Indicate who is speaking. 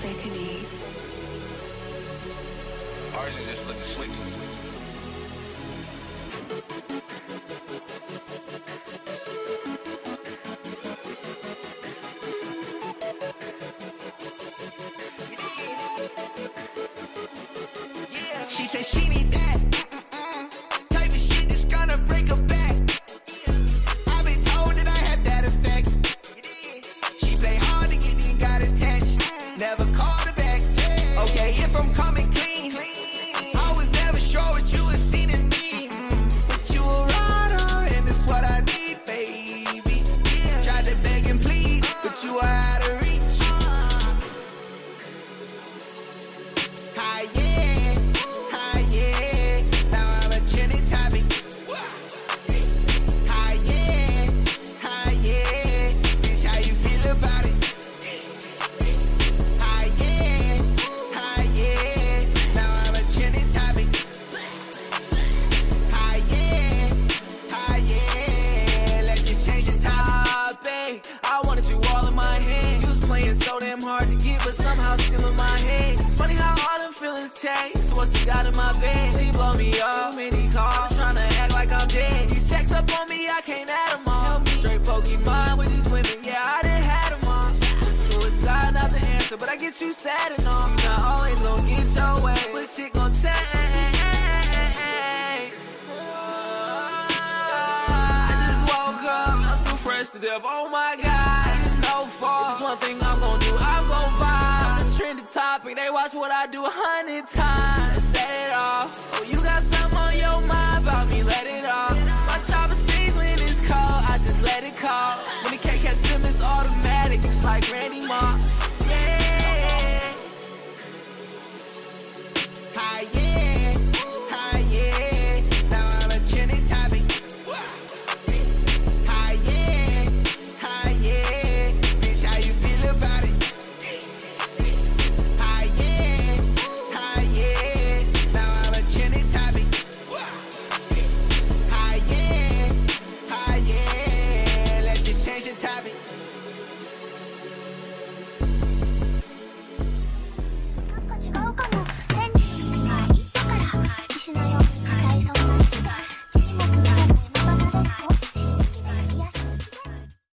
Speaker 1: Fakery.
Speaker 2: Ours is just looking sweet.
Speaker 3: She said she need that type of shit that's gonna break her back. I've been told that I have that effect. She play hard to get in, got attached. Never called her back. Okay, if I'm coming clean, I was never sure what you had seen in me. But you a rider, and it's what I need, baby. Tried to beg and plead, but you are out of reach. Hi, yeah. Now I'm a trending topic. Hi, yeah. This how you feel about it. Hi, yeah. Now I'm a trending topic. Hi, yeah. Let's just change the topic.
Speaker 4: I wanted you all in my hand. You was playing so damn hard to get, but somehow still in my head. It's funny how all them feelings change. So what's you got in my bed? She blow me up. Too many calls, tryna act like I'm dead. These checks up on me, I can't add them all. Help me. Straight Pokemon with these women, yeah, I done had them all. Suicide not the answer, but I get you sad and all. You not always gon' get your way, but shit gon' change. I just woke up, I'm so fresh to death, oh my God. No fault, there's one thing I'm gon' do, I'm gon' vibe. I'm the trending topic, they watch what I do 100 times. Set it off, oh you got something on your mind about me, let it off. My chopper sneeze when it's cold, I just let it call. When the cat catch them, it's automatic, it's like Randy